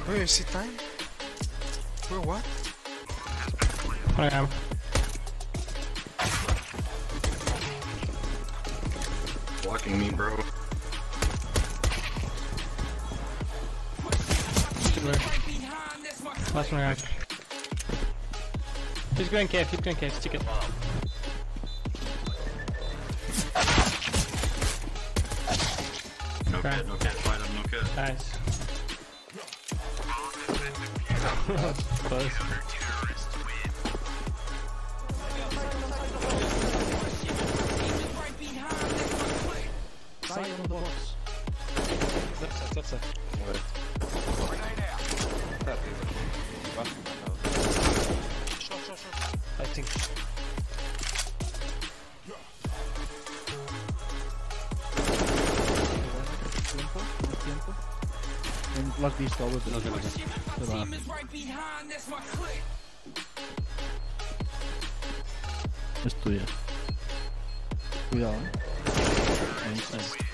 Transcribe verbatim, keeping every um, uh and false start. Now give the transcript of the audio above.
Wait, is it time? Wait, what? I am. Blocking me, bro. Last one out. He's going cave, keep going cave, stick it. No kid, no kid, fight him, no kid. Nice. Close. Side on the box. Left side, left side. Wait. That is Short, short, short. I think. Tiempo, más tiempo. En las visto algo de No, no, no. Se va. Es tuya. Cuidado, eh. Ahí está.